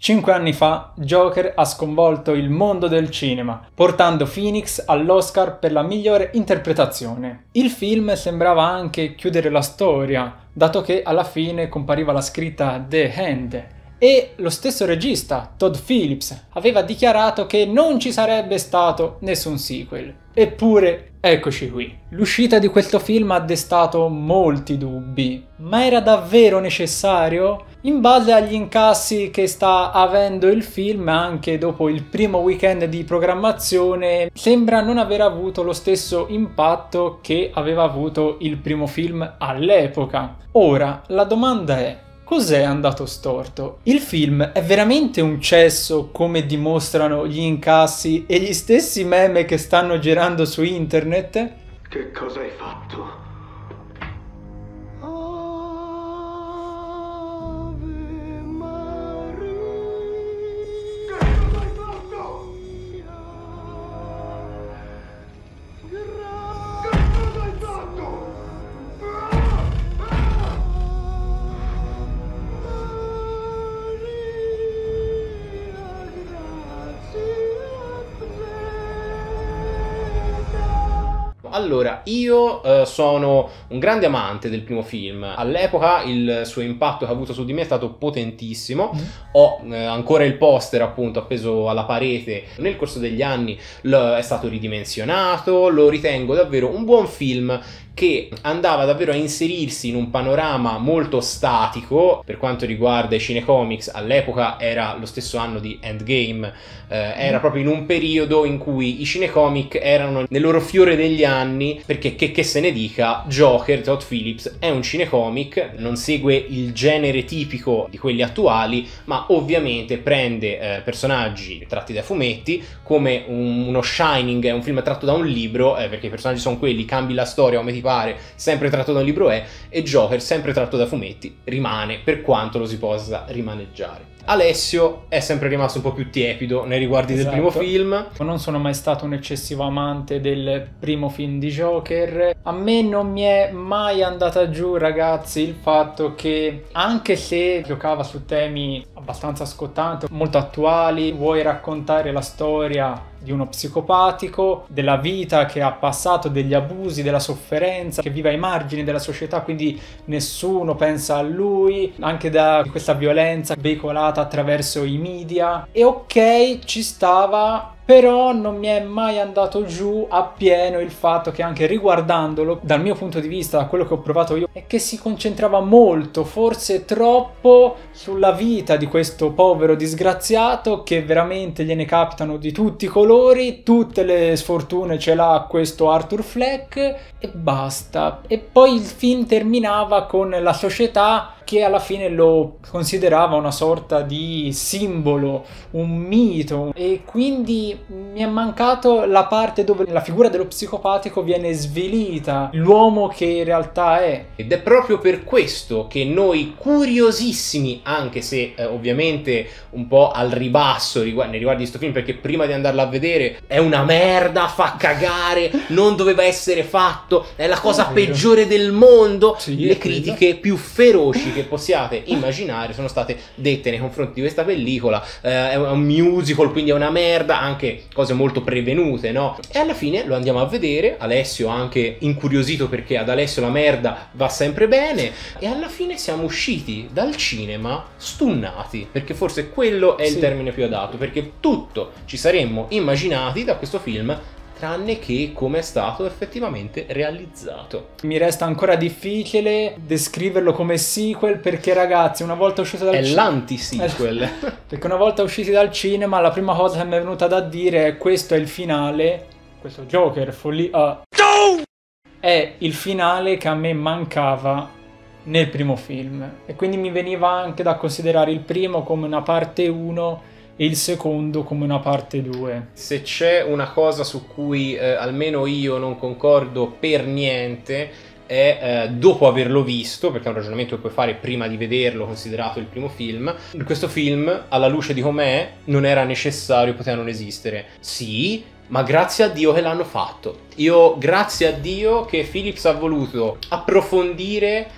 5 anni fa, Joker ha sconvolto il mondo del cinema, portando Phoenix all'Oscar per la migliore interpretazione. Il film sembrava anche chiudere la storia, dato che alla fine compariva la scritta The Hand. E lo stesso regista, Todd Phillips, aveva dichiarato che non ci sarebbe stato nessun sequel. Eppure, eccoci qui. L'uscita di questo film ha destato molti dubbi. Ma era davvero necessario? In base agli incassi che sta avendo il film, anche dopo il primo weekend di programmazione, sembra non aver avuto lo stesso impatto che aveva avuto il primo film all'epoca. Ora, la domanda è: cos'è andato storto? Il film è veramente un cesso come dimostrano gli incassi e gli stessi meme che stanno girando su internet? Che cosa hai fatto? Allora, io sono un grande amante del primo film. All'epoca il suo impatto che ha avuto su di me è stato potentissimo. Ho ancora il poster appunto appeso alla parete. Nel corso degli anni è stato ridimensionato. Lo ritengo davvero un buon film che andava davvero a inserirsi in un panorama molto statico per quanto riguarda i cinecomics. All'epoca era lo stesso anno di Endgame, era proprio in un periodo in cui i cinecomic erano nel loro fiore degli anni, perché che se ne dica, Joker, Todd Phillips, è un cinecomic, non segue il genere tipico di quelli attuali, ma ovviamente prende personaggi tratti da fumetti, come uno Shining è un film tratto da un libro, perché i personaggi sono quelli, cambi la storia come ti pare, sempre tratto da un libro e Joker, sempre tratto da fumetti, rimane, per quanto lo si possa rimaneggiare. Alessio è sempre rimasto un po' più tiepido nei riguardi del primo film. Non sono mai stato un eccessivo amante del primo film di Joker. A me non mi è mai andata giù, ragazzi, il fatto che, anche se giocava su temi abbastanza scottanti, molto attuali, vuoi raccontare la storia di uno psicopatico, della vita che ha passato, degli abusi, della sofferenza, che vive ai margini della società, quindi nessuno pensa a lui, anche da questa violenza veicolata attraverso i media. E ok, ci stava, però non mi è mai andato giù appieno il fatto che, anche riguardandolo, dal mio punto di vista, da quello che ho provato io, è che si concentrava molto, forse troppo, sulla vita di questo povero disgraziato che veramente gliene capitano di tutti i colori, tutte le sfortune ce l'ha questo Arthur Fleck e basta. E poi il film terminava con la società che alla fine lo considerava una sorta di simbolo, un mito, e quindi mi è mancato la parte dove la figura dello psicopatico viene svilita, l'uomo che in realtà è. Ed è proprio per questo che noi, curiosissimi, anche se ovviamente un po' al ribasso nei riguardi di questo film, perché prima di andarla a vedere è una merda, fa cagare, non doveva essere fatto, è la cosa peggiore del mondo, sì, le critiche più feroci che possiate immaginare sono state dette nei confronti di questa pellicola. È un musical, quindi è una merda, anche cose molto prevenute, no? E alla fine lo andiamo a vedere, Alessio anche incuriosito, perché ad Alessio la merda va sempre bene, e alla fine siamo usciti dal cinema stunnati, perché forse quello è il termine più adatto, perché tutto ci saremmo immaginati da questo film, tranne che come è stato effettivamente realizzato. Mi resta ancora difficile descriverlo come sequel, perché ragazzi, una volta uscito dal cinema... È l'anti-sequel. Perché una volta usciti dal cinema, la prima cosa che mi è venuta da dire è: questo è il finale, questo Joker follia è il finale che a me mancava nel primo film, e quindi mi veniva anche da considerare il primo come una parte 1 e il secondo come una parte 2. Se c'è una cosa su cui almeno io non concordo per niente è dopo averlo visto, perché è un ragionamento che puoi fare prima di vederlo, considerato il primo film, questo film, alla luce di com'è, non era necessario, poteva non esistere. Sì, ma grazie a Dio che l'hanno fatto. Io grazie a Dio che Phillips ha voluto approfondire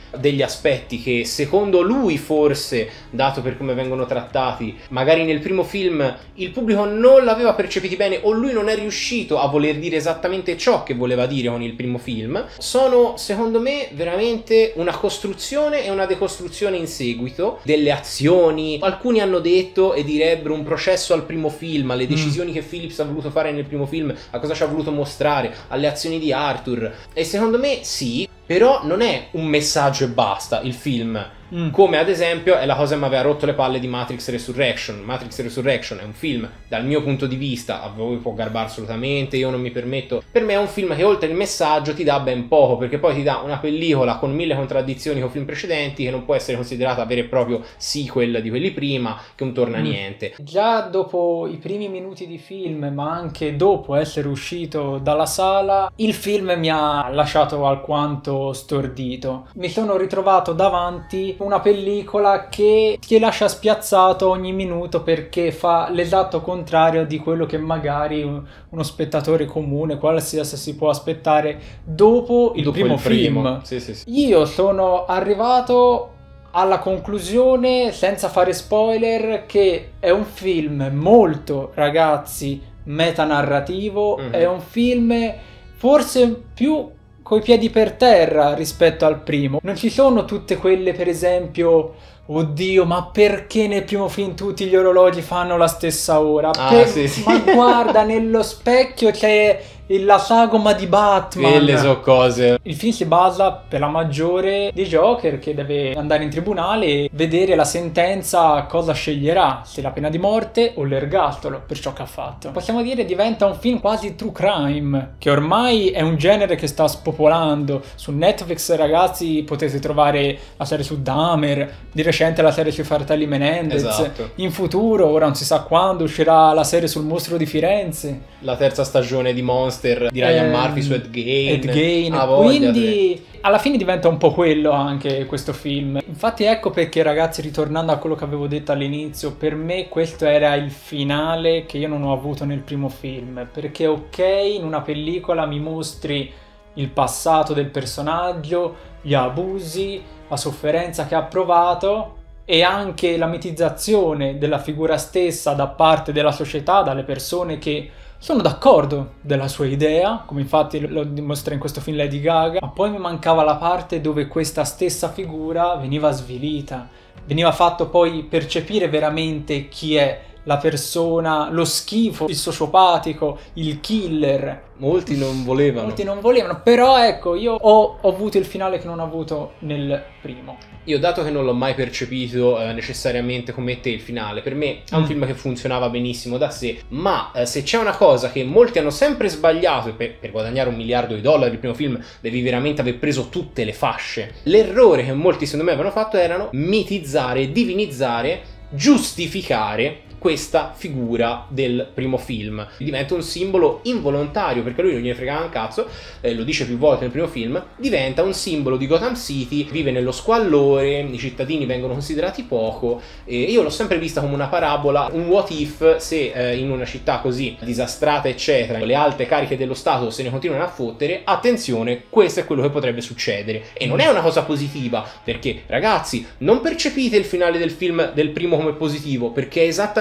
degli aspetti che secondo lui forse, dato per come vengono trattati, magari nel primo film il pubblico non l'aveva percepiti bene o lui non è riuscito a voler dire esattamente ciò che voleva dire con il primo film, sono secondo me veramente una costruzione e una decostruzione in seguito delle azioni. Alcuni hanno detto e direbbero un processo al primo film, alle decisioni che Phillips ha voluto fare nel primo film, a cosa ci ha voluto mostrare, alle azioni di Arthur, e secondo me sì, però non è un messaggio e basta il film. Come ad esempio è la cosa che mi aveva rotto le palle di Matrix Resurrection. Matrix Resurrection è un film, dal mio punto di vista, a voi può garbare assolutamente, io non mi permetto, per me è un film che oltre il messaggio ti dà ben poco, perché poi ti dà una pellicola con 1000 contraddizioni con film precedenti, che non può essere considerata vero e proprio sequel di quelli prima, che non torna niente. Già dopo i primi minuti di film, ma anche dopo essere uscito dalla sala, il film mi ha lasciato alquanto stordito. Mi sono ritrovato davanti una pellicola che ti lascia spiazzato ogni minuto, perché fa l'esatto contrario di quello che magari uno spettatore comune, qualsiasi, si può aspettare dopo il primo film. Sì. Io sono arrivato alla conclusione, senza fare spoiler, che è un film molto, ragazzi, metanarrativo, è un film forse più coi piedi per terra rispetto al primo. Non ci sono tutte quelle, per esempio, oddio, ma perché nel primo film tutti gli orologi fanno la stessa ora? Sì. Ma guarda, nello specchio c'è la sagoma di Batman. Quelle so cose. Il film si basa per la maggiore di Joker, che deve andare in tribunale e vedere la sentenza cosa sceglierà, se la pena di morte o l'ergastolo per ciò che ha fatto. Possiamo dire diventa un film quasi true crime, che ormai è un genere che sta spopolando. Su Netflix, ragazzi, potete trovare la serie su Dahmer, di recente la serie sui fratelli Menendez. Esatto. In futuro, ora non si sa quando, uscirà la serie sul mostro di Firenze, la terza stagione di Monster di Ryan Murphy su Ed Gein. Quindi alla fine diventa un po' quello anche questo film. Infatti ecco perché, ragazzi, ritornando a quello che avevo detto all'inizio, per me questo era il finale che io non ho avuto nel primo film, perché ok, in una pellicola mi mostri il passato del personaggio, gli abusi, la sofferenza che ha provato e anche la mitizzazione della figura stessa da parte della società, dalle persone che sono d'accordo della sua idea, come infatti lo dimostra in questo film Lady Gaga, ma poi mi mancava la parte dove questa stessa figura veniva svilita, veniva fatto poi percepire veramente chi è la persona, lo schifo, il sociopatico, il killer. Molti non volevano, però ecco, io ho avuto il finale che non ho avuto nel primo. Io, dato che non l'ho mai percepito necessariamente come te il finale, per me è un film che funzionava benissimo da sé, ma se c'è una cosa che molti hanno sempre sbagliato, per guadagnare $1 miliardo il primo film devi veramente aver preso tutte le fasce. L'errore che molti secondo me avevano fatto erano mitizzare, divinizzare, giustificare questa figura del primo film. Diventa un simbolo involontario, perché lui non gliene fregava un cazzo, lo dice più volte nel primo film, diventa un simbolo di Gotham City, vive nello squallore, i cittadini vengono considerati poco, e io l'ho sempre vista come una parabola, un what if se in una città così disastrata eccetera, le alte cariche dello Stato se ne continuano a fottere, attenzione, questo è quello che potrebbe succedere. E non è una cosa positiva, perché ragazzi, non percepite il finale del film del primo come positivo, perché è esattamente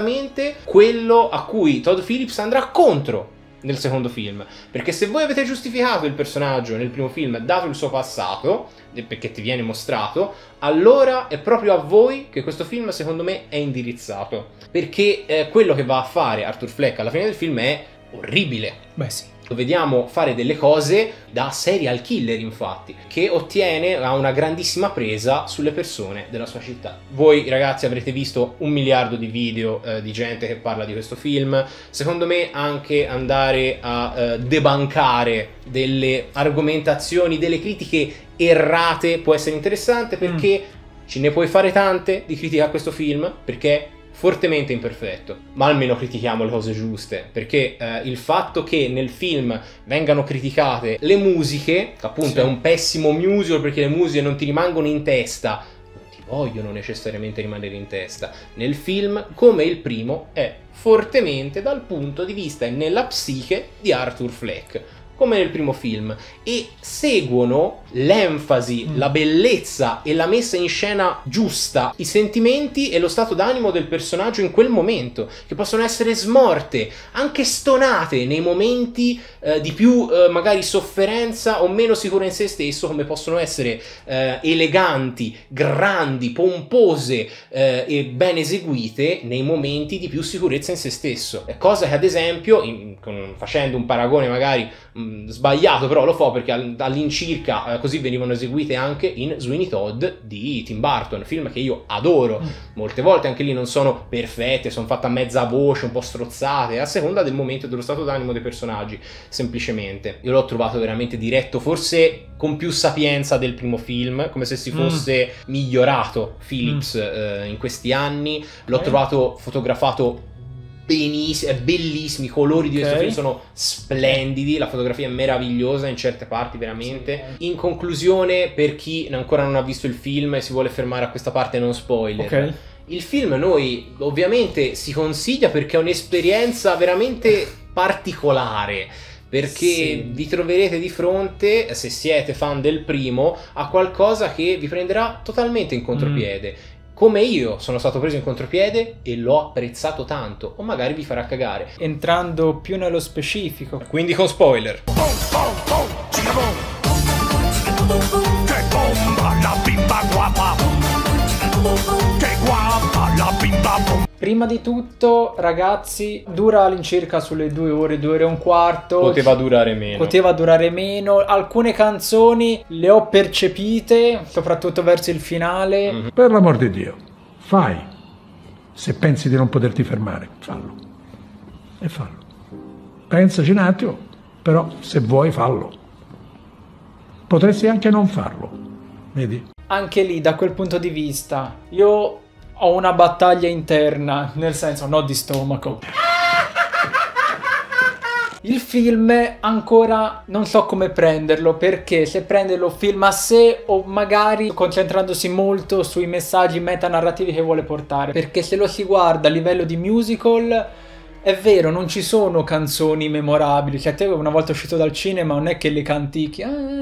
quello a cui Todd Phillips andrà contro nel secondo film, perché se voi avete giustificato il personaggio nel primo film dato il suo passato, perché ti viene mostrato, allora è proprio a voi che questo film secondo me è indirizzato, perché quello che va a fare Arthur Fleck alla fine del film è orribile. Beh sì. Lo vediamo fare delle cose da serial killer, infatti, che ha una grandissima presa sulle persone della sua città. Voi ragazzi avrete visto 1 miliardo di video di gente che parla di questo film. Secondo me anche andare a debunkare delle argomentazioni, delle critiche errate può essere interessante, perché ce ne puoi fare tante di critiche a questo film, perché fortemente imperfetto, ma almeno critichiamo le cose giuste, perché il fatto che nel film vengano criticate le musiche, che appunto è un pessimo musical perché le musiche non ti rimangono in testa, non ti vogliono necessariamente rimanere in testa, nel film come il primo è fortemente dal punto di vista e nella psiche di Arthur Fleck. come nel primo film, e seguono l'enfasi, la bellezza e la messa in scena giusta, i sentimenti e lo stato d'animo del personaggio in quel momento, che possono essere smorte, anche stonate nei momenti di più magari sofferenza o meno sicuro in se stesso, come possono essere eleganti, grandi, pompose e ben eseguite nei momenti di più sicurezza in se stesso. Cosa che ad esempio, facendo un paragone magari sbagliato, però lo fa perché all'incirca così venivano eseguite anche in Sweeney Todd di Tim Burton, film che io adoro. Molte volte anche lì non sono perfette, sono fatte a mezza voce, un po' strozzate, a seconda del momento e dello stato d'animo dei personaggi, semplicemente. Io l'ho trovato veramente diretto, forse con più sapienza del primo film, come se si fosse migliorato Phillips in questi anni. L'ho trovato fotografato benissimo, è bellissimo, i colori di questo film sono splendidi, la fotografia è meravigliosa in certe parti veramente. In conclusione, per chi ancora non ha visto il film e si vuole fermare a questa parte non spoiler, il film noi ovviamente si consiglia perché è un'esperienza veramente particolare, perché vi troverete di fronte, se siete fan del primo, a qualcosa che vi prenderà totalmente in contropiede. Come io sono stato preso in contropiede e l'ho apprezzato tanto, o magari vi farà cagare. Entrando più nello specifico, quindi con spoiler. Che bomba la bimba guapa. Che guapa la bimba. Prima di tutto, ragazzi, dura all'incirca sulle 2 ore, 2 ore e un quarto. Poteva durare meno. Alcune canzoni le ho percepite, soprattutto verso il finale. Per l'amor di Dio, fai. Se pensi di non poterti fermare, fallo. E fallo. Pensaci un attimo, però se vuoi fallo. Potresti anche non farlo, vedi? Anche lì, da quel punto di vista, io ho una battaglia interna, nel senso, no, di stomaco. Il film ancora non so come prenderlo, perché se prenderlo film a sé o magari concentrandosi molto sui messaggi metanarrativi che vuole portare. Perché se lo si guarda a livello di musical, è vero, non ci sono canzoni memorabili. Cioè, te una volta uscito dal cinema non è che le cantichi.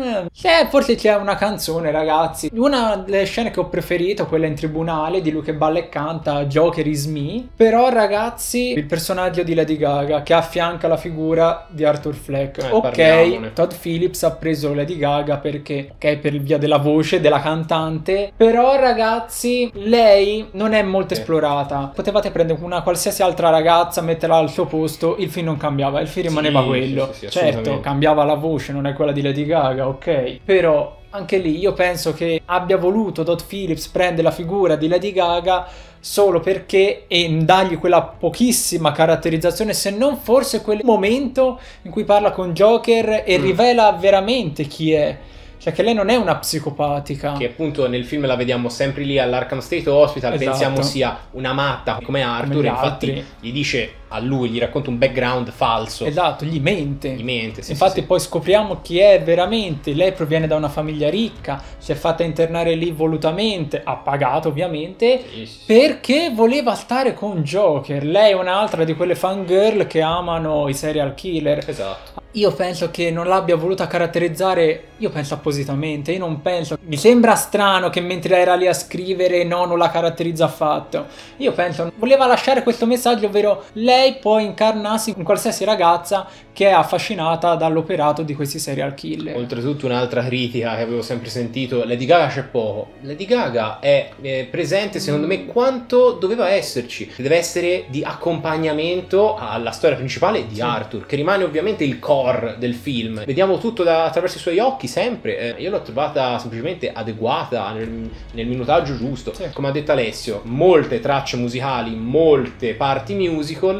Forse c'è una canzone, ragazzi. Una delle scene che ho preferito, quella in tribunale, di lui che balla e canta Joker is me. Però, ragazzi, il personaggio di Lady Gaga che affianca la figura di Arthur Fleck. Ok, Todd Phillips ha preso Lady Gaga perché, ok, per via della voce, della cantante. Però, ragazzi, lei non è molto esplorata. Potevate prendere una qualsiasi altra ragazza, metterla al suo posto, il film non cambiava, il film rimaneva quello. Certo, cambiava la voce, non è quella di Lady Gaga, ok, però anche lì io penso che abbia voluto Todd Phillips prendere la figura di Lady Gaga solo perché, e dargli quella pochissima caratterizzazione, se non forse quel momento in cui parla con Joker e rivela veramente chi è. Cioè che lei non è una psicopatica. Che appunto nel film la vediamo sempre lì all'Arkham State Hospital, pensiamo sia una matta come Arthur, infatti gli dice a lui, gli racconta un background falso. Esatto, gli mente. Infatti poi scopriamo chi è veramente. Lei proviene da una famiglia ricca, si è fatta internare lì volutamente, ha pagato ovviamente, perché voleva stare con Joker. Lei è un'altra di quelle fangirl che amano i serial killer. Esatto. Io penso che non l'abbia voluta caratterizzare, io penso appositamente, io non penso, mi sembra strano che mentre era lì a scrivere no, non la caratterizza affatto. Io penso, voleva lasciare questo messaggio, ovvero lei può incarnarsi in qualsiasi ragazza che è affascinata dall'operato di questi serial killer. Oltretutto un'altra critica che avevo sempre sentito, Lady Gaga c'è poco. Lady Gaga è presente secondo me quanto doveva esserci, deve essere di accompagnamento alla storia principale di Arthur, che rimane ovviamente il core del film. Vediamo tutto attraverso i suoi occhi sempre. Io l'ho trovata semplicemente adeguata nel minutaggio giusto. Come ha detto Alessio, molte tracce musicali, molte parti musical.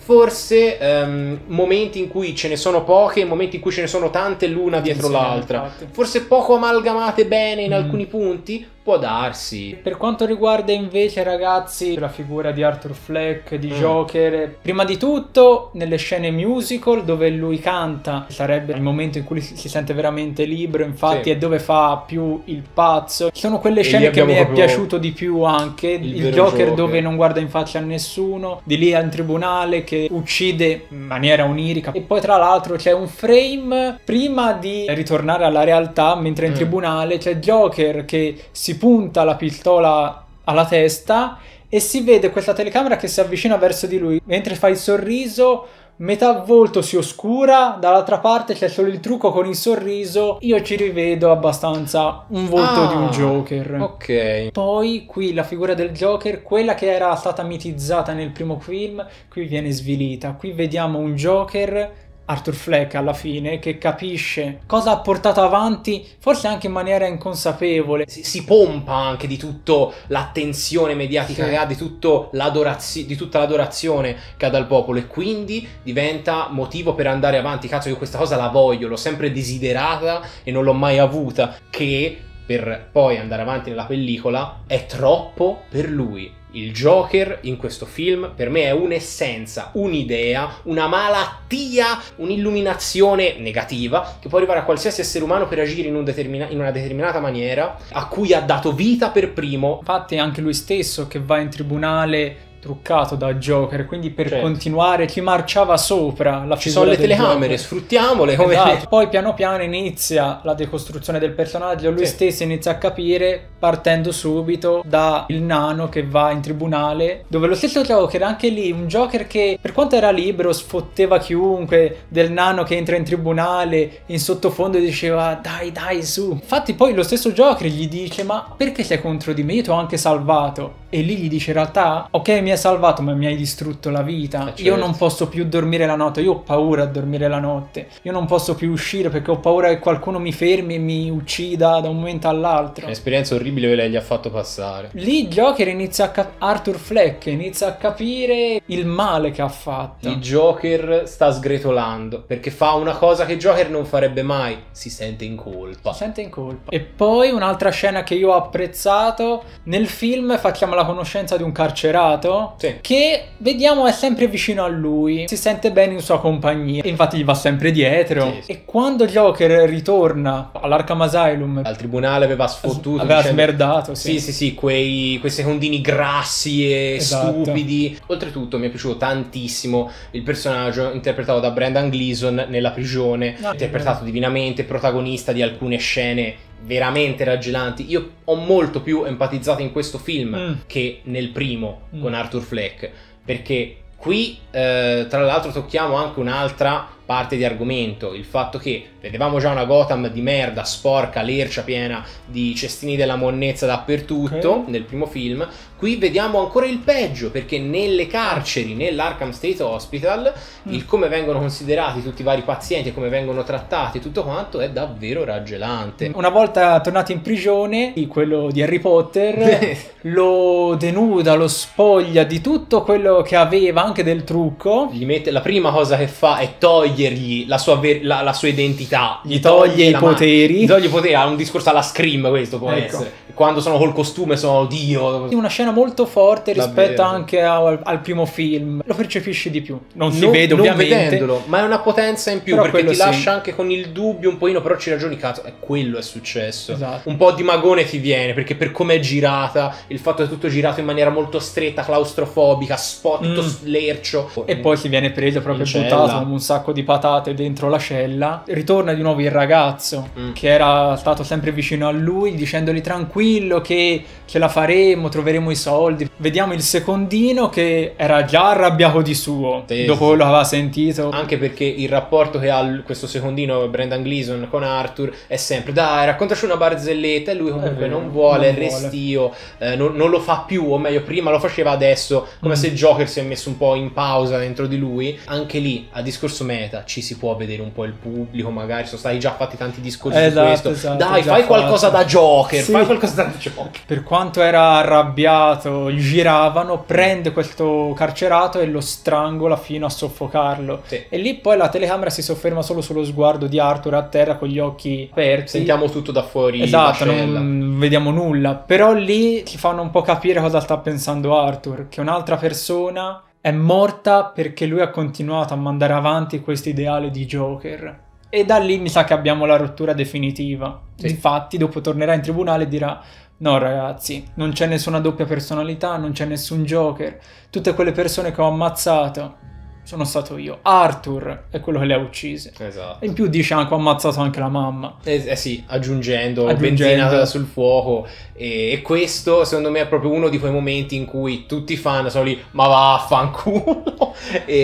Forse momenti in cui ce ne sono poche, momenti in cui ce ne sono tante l'una dietro l'altra. Forse poco amalgamate bene in alcuni punti, Può darsi. Per quanto riguarda invece, ragazzi, la figura di Arthur Fleck, di Joker, prima di tutto nelle scene musical dove lui canta, sarebbe il momento in cui si sente veramente libero, infatti, è dove fa più il pazzo. Sono quelle scene che mi è piaciuto di più anche, il Joker dove non guarda in faccia a nessuno, di lì al tribunale che uccide in maniera onirica. E poi tra l'altro c'è un frame prima di ritornare alla realtà, mentre in tribunale c'è Joker che si punta la pistola alla testa e si vede questa telecamera che si avvicina verso di lui mentre fa il sorriso, metà volto si oscura, dall'altra parte c'è solo il trucco con il sorriso. Io ci rivedo abbastanza un volto di un Joker. Ok. Poi qui la figura del Joker, quella che era stata mitizzata nel primo film, qui viene svilita. Qui vediamo un Joker, Arthur Fleck alla fine, che capisce cosa ha portato avanti, forse anche in maniera inconsapevole. Si pompa anche di tutto l'attenzione mediatica che ha, di tutta l'adorazione che ha dal popolo, e quindi diventa motivo per andare avanti. Cazzo, io questa cosa la voglio, l'ho sempre desiderata e non l'ho mai avuta, che per poi andare avanti nella pellicola è troppo per lui. Il Joker in questo film per me è un'essenza, un'idea, una malattia, un'illuminazione negativa che può arrivare a qualsiasi essere umano per agire in una determinata maniera, a cui ha dato vita per primo. Infatti è anche lui stesso che va in tribunale truccato da Joker, quindi per continuare ci marciava sopra la figura. Ci sono le telecamere, Joker. Sfruttiamole come... Esatto. Poi piano piano inizia la decostruzione del personaggio, lui stesso inizia a capire, partendo subito da il nano che va in tribunale, dove lo stesso Joker, anche lì un Joker che per quanto era libero sfotteva chiunque, del nano che entra in tribunale, in sottofondo diceva dai su. Infatti poi lo stesso Joker gli dice ma perché sei contro di me, io ti ho anche salvato. E lì gli dice in realtà ok, mi hai salvato ma mi hai distrutto la vita, io non posso più dormire la notte, io ho paura a dormire la notte, io non posso più uscire perché ho paura che qualcuno mi fermi e mi uccida da un momento all'altro. Un'esperienza orribile che lei gli ha fatto passare. Lì Joker inizia Arthur Fleck inizia a capire il male che ha fatto. Il Joker sta sgretolando perché fa una cosa che Joker non farebbe mai, si sente in colpa. E poi un'altra scena che io ho apprezzato nel film, facciamo la conoscenza di un carcerato che vediamo è sempre vicino a lui, si sente bene in sua compagnia, infatti gli va sempre dietro. E quando Joker ritorna all'Arkham Asylum, al tribunale aveva sfottuto, aveva smerdato quei secondini grassi e stupidi. Oltretutto mi è piaciuto tantissimo il personaggio interpretato da Brendan Gleeson nella prigione, interpretato divinamente, protagonista di alcune scene veramente raggelanti. Io ho molto più empatizzato in questo film che nel primo con Arthur Fleck, perché qui tra l'altro tocchiamo anche un'altra parte di argomento, il fatto che vedevamo già una Gotham di merda, sporca, lercia, piena di cestini della monnezza dappertutto nel primo film. Qui vediamo ancora il peggio, perché nelle carceri, nell'Arkham State Hospital, il come vengono considerati tutti i vari pazienti e come vengono trattati, tutto quanto è davvero raggelante. Una volta tornato in prigione, quello di Harry Potter lo denuda, lo spoglia di tutto quello che aveva, anche del trucco. Gli mette, la prima cosa che fa è togliergli la sua identità, gli toglie i poteri. Gli toglie i poteri, ha un discorso alla Scream questo può essere. Quando sono col costume sono Dio. Una scena molto forte rispetto anche al primo film, lo percepisci di più, non si vede ovviamente, non vedendolo, ma è una potenza in più, perché ti lascia anche con il dubbio un pochino, però ci ragioni, cazzo, quello è successo. Un po' di magone ti viene, perché per come è girata, il fatto che è tutto girato in maniera molto stretta, claustrofobica, tutto lercio, e poi si viene preso proprio buttato come un sacco di patate dentro la cella. Ritorna di nuovo il ragazzo che era stato sempre vicino a lui, dicendogli tranquillo che ce la faremo, troveremo i soldi. Vediamo il secondino che era già arrabbiato di suo dopo quello che aveva sentito, anche perché il rapporto che ha questo secondino Brendan Gleeson con Arthur è sempre dai raccontaci una barzelletta, e lui comunque non vuole, è restio, non lo fa più, o meglio prima lo faceva, adesso come se Joker si è messo un po' in pausa dentro di lui. Anche lì a discorso meta ci si può vedere un po' il pubblico, magari sono stati già fatti tanti discorsi su questo, dai fai qualcosa da Joker, fai qualcosa stato Joker. Per quanto era arrabbiato, gli giravano, prende questo carcerato e lo strangola fino a soffocarlo. Sì. E lì poi la telecamera si sofferma solo sullo sguardo di Arthur a terra con gli occhi aperti. Sentiamo tutto da fuori. Esatto, la cella. non vediamo nulla. Però lì ci fanno un po' capire cosa sta pensando Arthur, che un'altra persona è morta perché lui ha continuato a mandare avanti questo ideale di Joker. E da lì mi sa che abbiamo la rottura definitiva. Sì. Infatti dopo tornerà in tribunale e dirà: no ragazzi, non c'è nessuna doppia personalità, non c'è nessun Joker. Tutte quelle persone che ho ammazzato sono stato io. Arthur è quello che le ha uccise. Esatto. E in più dice anche: ho ammazzato anche la mamma. Sì, aggiungendo benzina sul fuoco. E questo secondo me è proprio uno di quei momenti in cui tutti i fan sono lì, ma vaffanculo.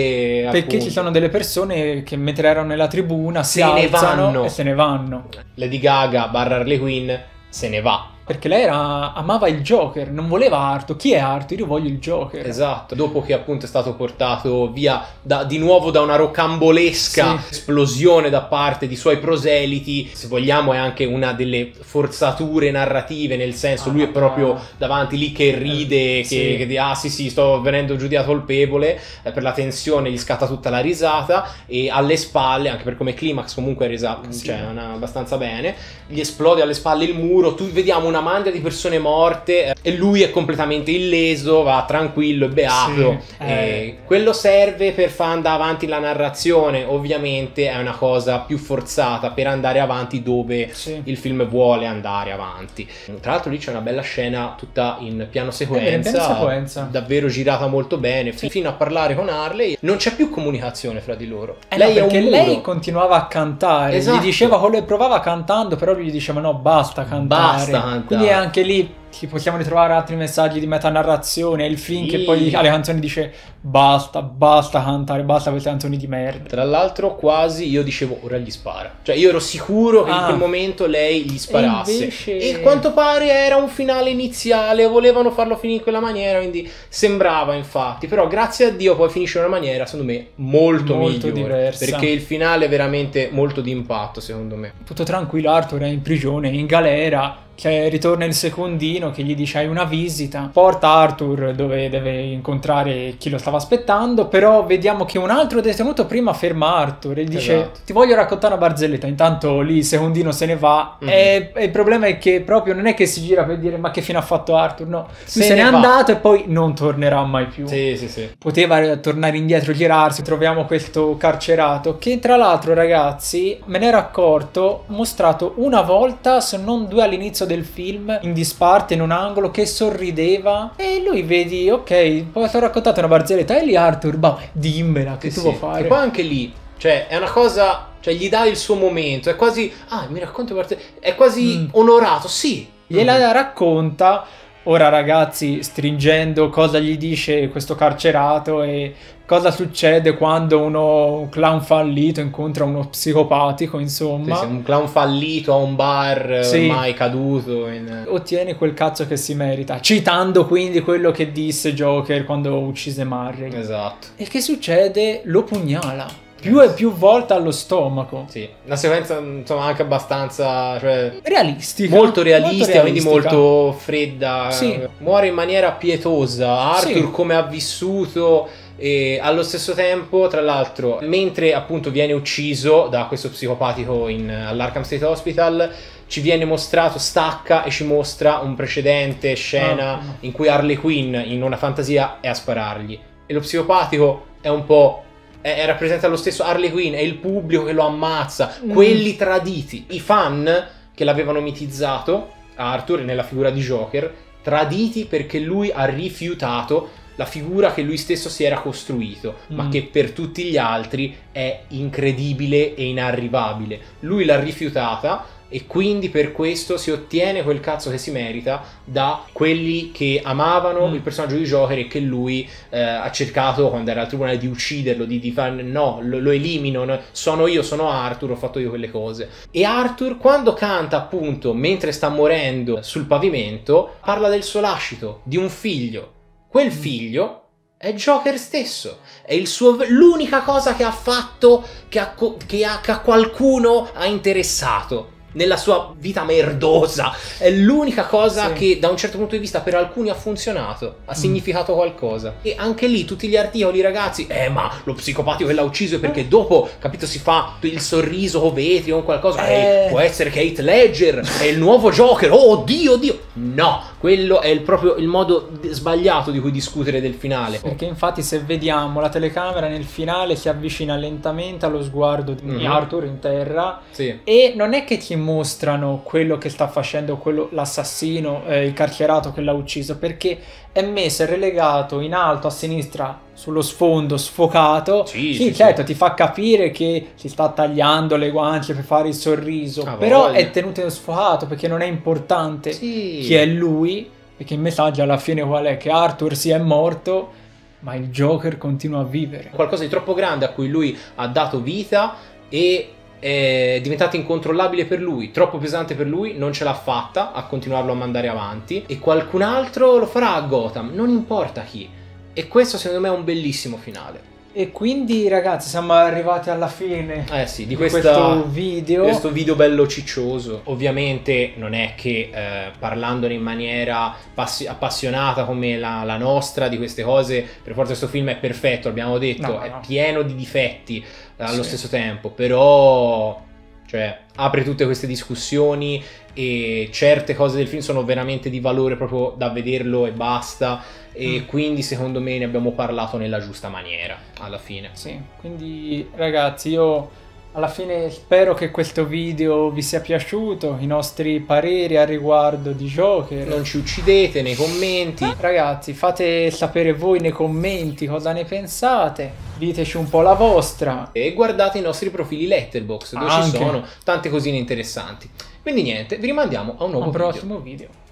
E perché appunto, ci sono delle persone che mentre erano nella tribuna si Se ne alzano vanno. e se ne vanno. Lady Gaga / Harley Quinn se ne va. Perché lei amava il Joker, non voleva Arthur. Chi è Arthur? Io voglio il Joker. Esatto, dopo che appunto è stato portato via di nuovo da una rocambolesca esplosione da parte di suoi proseliti, se vogliamo è anche una delle forzature narrative, nel senso lui è proprio davanti lì che ride, che dice sì, sto venendo giudicato colpevole, per la tensione gli scatta tutta la risata, e alle spalle, anche per come climax comunque è resa abbastanza bene, gli esplode alle spalle il muro, vediamo una mandia di persone morte e lui è completamente illeso, va tranquillo e beato. Quello serve per far andare avanti la narrazione, ovviamente è una cosa più forzata per andare avanti dove il film vuole andare avanti. Tra l'altro lì c'è una bella scena tutta in piano sequenza, davvero girata molto bene, fino a parlare con Harley. Non c'è più comunicazione fra di loro. Lei è un muro. Lei continuava a cantare, esatto. Gli diceva quello che provava cantando, però lui gli diceva no, basta cantare. Quindi è anche lì ci possiamo ritrovare altri messaggi di metanarrazione. Il film che poi alle canzoni dice basta cantare, basta queste canzoni di merda. Tra l'altro quasi io dicevo ora gli spara, cioè io ero sicuro che in quel momento lei gli sparasse, e a quanto pare era un finale iniziale, volevano farlo finire in quella maniera, quindi sembrava infatti, però grazie a Dio poi finisce in una maniera secondo me molto migliore, diversa, perché il finale è veramente molto d'impatto secondo me. Tutto tranquillo, Arthur è in prigione, in galera. Ritorna il secondino che gli dice hai una visita, porta Arthur dove deve incontrare chi lo stava aspettando, però vediamo che un altro detenuto prima ferma Arthur e dice ti voglio raccontare una barzelletta. Intanto lì il secondino se ne va e il problema è che proprio non è che si gira per dire ma che fine ha fatto Arthur, no, se n'è andato e poi non tornerà mai più. Poteva tornare indietro, girarsi. Troviamo questo carcerato che tra l'altro, ragazzi, me ne ero accorto, mostrato una volta se non due all'inizio del film, in disparte in un angolo, che sorrideva, e lui vedi ok, poi ti ho raccontato una barzelletta e lì Arthur dimmela che tu vuoi fare. E poi anche lì cioè è una cosa, cioè gli dà il suo momento, è quasi mi racconta è quasi onorato, gliela racconta. Ora ragazzi, stringendo cosa gli dice questo carcerato e cosa succede quando un clown fallito incontra uno psicopatico, insomma. Un clown fallito a un bar mai caduto. Ottiene quel cazzo che si merita, citando quindi quello che disse Joker quando uccise Murray. Esatto. E che succede? Lo pugnala. Più e più volte allo stomaco. Una sequenza insomma anche abbastanza realistica. Molto realistica, quindi molto fredda. Muore in maniera pietosa. Arthur come ha vissuto, e allo stesso tempo, tra l'altro, mentre appunto viene ucciso da questo psicopatico all'Arkham State Hospital, ci viene mostrato, stacca e ci mostra un precedente scena in cui Harley Quinn in una fantasia è a sparargli, e lo psicopatico è un po' rappresenta lo stesso Harley Quinn, è il pubblico che lo ammazza, quelli traditi, i fan che l'avevano mitizzato Arthur nella figura di Joker, traditi perché lui ha rifiutato la figura che lui stesso si era costruito, ma che per tutti gli altri è incredibile e inarrivabile. Lui l'ha rifiutata e quindi per questo si ottiene quel cazzo che si merita da quelli che amavano il personaggio di Joker e che lui ha cercato, quando era al tribunale, di ucciderlo, di fare no, lo elimino, no, sono Arthur, ho fatto io quelle cose. E Arthur, quando canta appunto mentre sta morendo sul pavimento, parla del suo lascito, di un figlio. Quel figlio è Joker stesso, è l'unica cosa che ha fatto che a qualcuno ha interessato. nella sua vita merdosa. È l'unica cosa Sì. che da un certo punto di vista per alcuni ha funzionato, ha significato qualcosa. E anche lì tutti gli articoli, ragazzi, ma lo psicopatico che l'ha ucciso è perché dopo, capito, si fa il sorriso o vetri o qualcosa. Può essere che Heath Ledger è il nuovo Joker. Oh Dio. No, quello è proprio il modo sbagliato di cui discutere del finale. Perché infatti se vediamo la telecamera nel finale si avvicina lentamente allo sguardo di Arthur in terra, Sì. e non è che ci mostrano quello che sta facendo l'assassino, il carcerato che l'ha ucciso, perché è messo, è relegato in alto a sinistra sullo sfondo sfocato. Sì, Certo, ti fa capire che si sta tagliando le guance per fare il sorriso, Ah, però voglia. è tenuto sfocato perché non è importante Sì. chi è lui, perché il messaggio alla fine qual è? Che Arthur sia morto, ma il Joker continua a vivere. Qualcosa di troppo grande a cui lui ha dato vita e è diventato incontrollabile per lui, troppo pesante per lui, non ce l'ha fatta a continuarlo a mandare avanti, e qualcun altro lo farà a Gotham, non importa chi. E questo secondo me è un bellissimo finale. E quindi ragazzi siamo arrivati alla fine Sì, di questo video. Questo video bello ciccioso. Ovviamente non è che parlandone in maniera appassionata come la nostra di queste cose, per forza questo film è perfetto, abbiamo detto, No. è pieno di difetti allo Sì. stesso tempo, però cioè apre tutte queste discussioni e certe cose del film sono veramente di valore proprio da vederlo e basta, e quindi secondo me ne abbiamo parlato nella giusta maniera alla fine. Sì, quindi ragazzi io alla fine spero che questo video vi sia piaciuto, i nostri pareri al riguardo di Joker. Non ci uccidete nei commenti. Ragazzi, fate sapere voi nei commenti cosa ne pensate, diteci un po' la vostra. E guardate i nostri profili Letterboxd, dove ci Anche. sono tante cosine interessanti. Quindi niente, vi rimandiamo a un nuovo Un video. prossimo video.